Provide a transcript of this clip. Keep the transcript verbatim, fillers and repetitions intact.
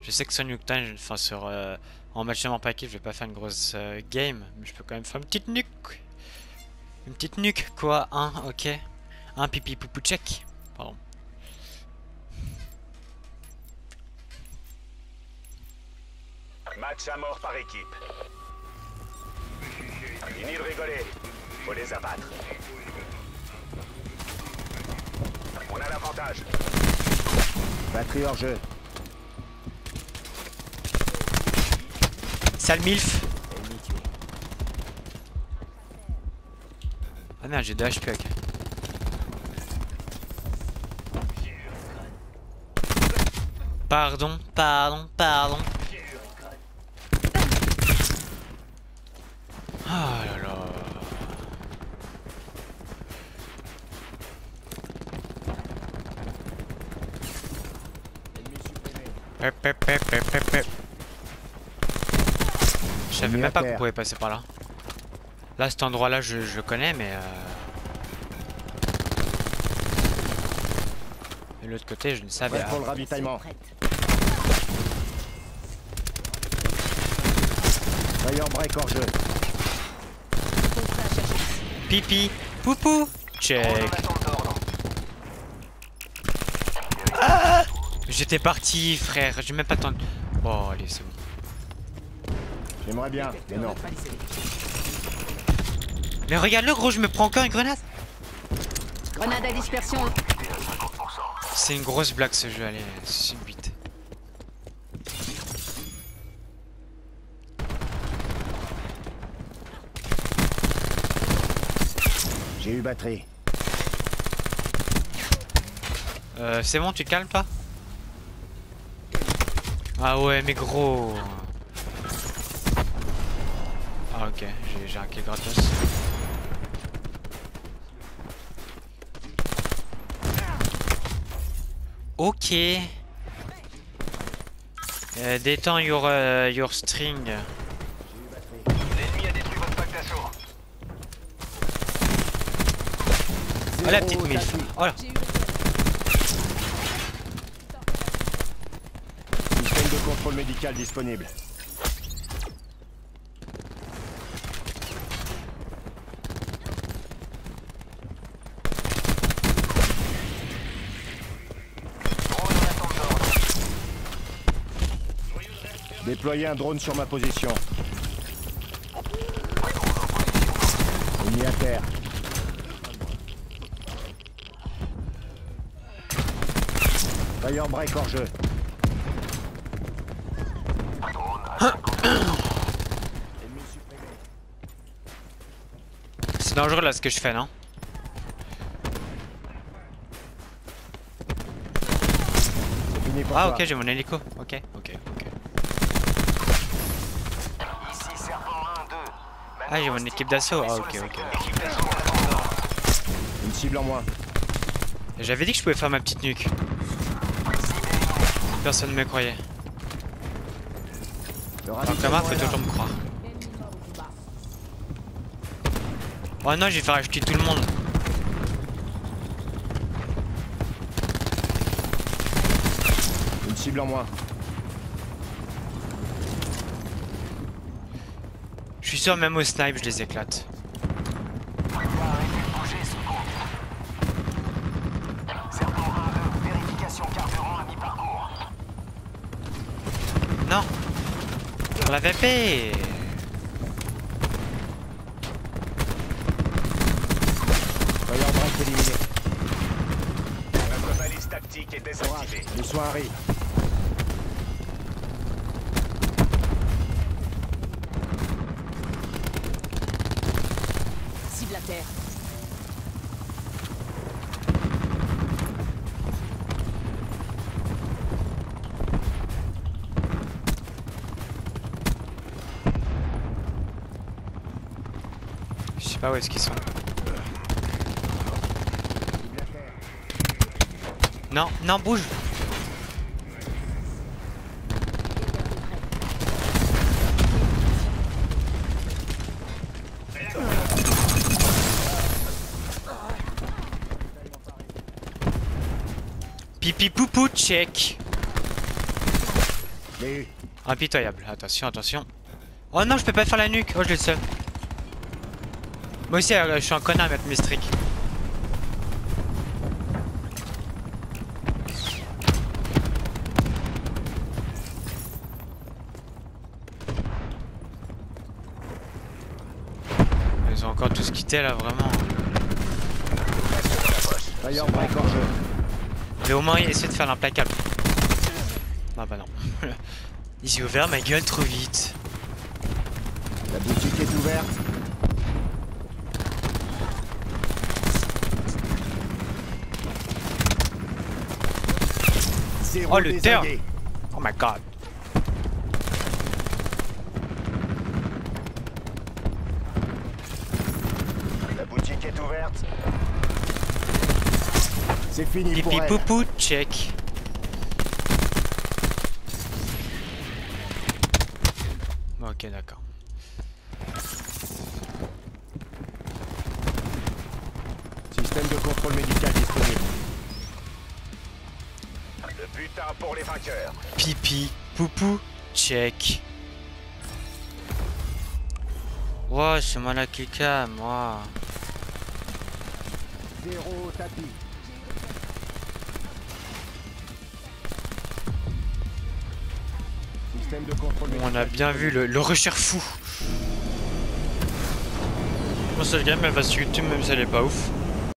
Je sais que sur Nuketown, enfin sur euh, en match de mort par équipe, je vais pas faire une grosse euh, game, mais je peux quand même faire une petite nuque. Une petite nuque, quoi, un, ok. Un pipi poupou check. Pardon. Match à mort par équipe. Fini de rigoler. Faut les abattre. On a l'avantage. Batterie hors jeu. Sale milf. Ah merde, j'ai deux H P, ok. Pardon, pardon, pardon. Oh là là. Pep, pep, pep, pep, pep, pep. Je savais même pas qu'on pouvait passer par là. Là, cet endroit là, je, je le connais, mais... Euh... De l'autre côté, je ne savais pas. Pour le ravitaillement. Fire break hors jeu. Pipi, poupou, check. Ah, j'étais parti, frère. J'ai même pas tant. Oh, allez, c'est bon. J'aimerais bien, mais non. Mais regarde le gros, je me prends encore une grenade. Grenade à dispersion. C'est une grosse blague ce jeu, allez, c'est une huit. J'ai eu batterie. Euh, c'est bon, tu te calmes pas? Ah ouais, mais gros. Ah ok, j'ai un kill gratos. Ok. Euh, détends your, uh, your string. L'ennemi a détruit votre pack d'assaut. Oh la petite milf. Oh là. Système de contrôle médical disponible. Déployer un drone sur ma position. Ennemi à terre. Fire break hors jeu. C'est dangereux là ce que je fais, non? C'est fini pour Ah toi. ok, j'ai mon hélico. Ok, ok, ok. Ici servant un deux. Ah, j'ai mon équipe d'assaut. Ah ok, ok. Équipe d'assaut à la nord. Une cible en moins. J'avais dit que je pouvais faire ma petite nuque. Personne ne me croyait. Le Donc ravitaillement Thomas, faut est là. toujours me croire. Oh non, j'ai fait acheter tout le monde. Une cible en moins. Je suis sûr, même au snipe, je les éclate. Arrêtez de bouger, seconde. Servant un deux. Vérification carburant à mi-parcours. Non. Pour la V P. Fire break éliminé. Notre balise tactique est désactivée. Les soins arrivent. Cible à terre. Je sais pas où est-ce qu'ils sont. Non, non, bouge. Pipi poupou check. l'ai eu. Impitoyable. Attention, attention. Oh non, je peux pas faire la nuque. Oh, je l'ai le seul. Moi aussi, euh, je suis un connard à mettre mes streaks. Ils ont encore tous quitté là, vraiment. Fire break en jeu. Je vais au moins essayer de faire l'implacable. Ah bah non. Ils ont ouvert ma gueule trop vite. La boutique est ouverte. Zéro Oh le terre. désingué. Oh my god. La boutique est ouverte. C'est fini pour Pipi elle. poupou, check. Ok, d'accord. Système de contrôle médical disponible. Le butin pour les vainqueurs. Pipi poupou, check. Wow, c'est moi la Kika, moi. Zéro tapis. Système de contrôle médical. On a bien vu le, le rusher fou. Bon, cette game elle va sur YouTube même si elle est pas ouf.